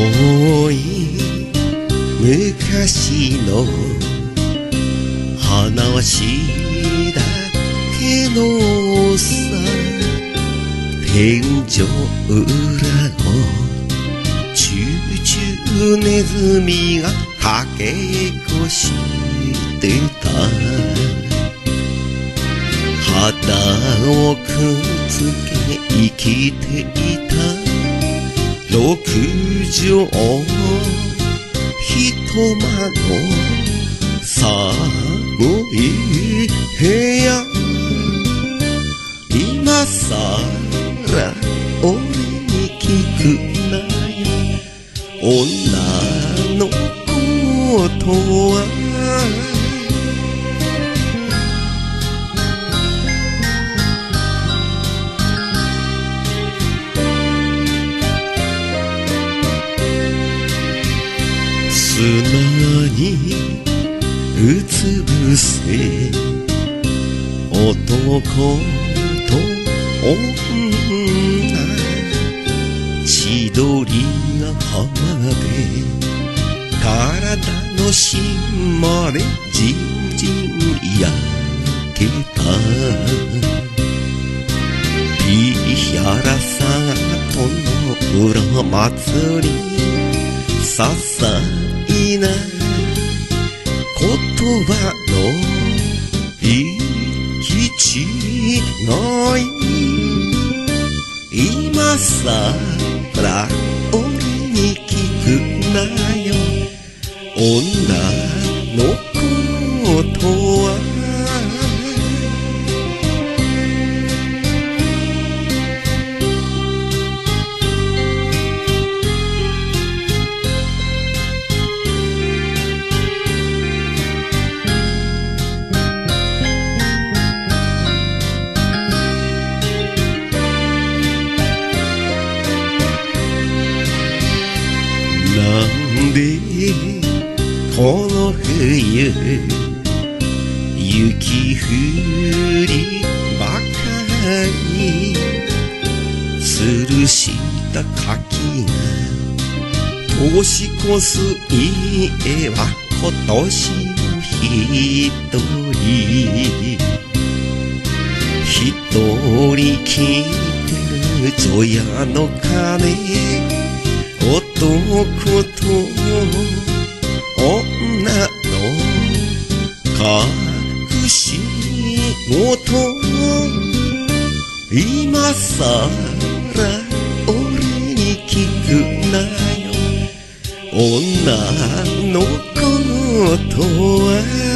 遠い昔の話だけのさ、天井裏のチューチューネズミがかけっこしてた。肌をくっつけ生きていた六畳一間の寒い部屋、今さら俺に聞くなよ、女のことは。砂にうつ伏せ男と女、千鳥が浜で体の芯までじんじん焼けた。ピヤラさとの裏祭り、ささいな言葉の行き違い、今さら俺に聞くなよ、女のことは。なんでこの冬雪降りばかり、吊るした柿が年越す家は今年も一人、一人聞いてる除夜の鐘、男と女の隠し事、今さら俺に聞くなよ、女のことは。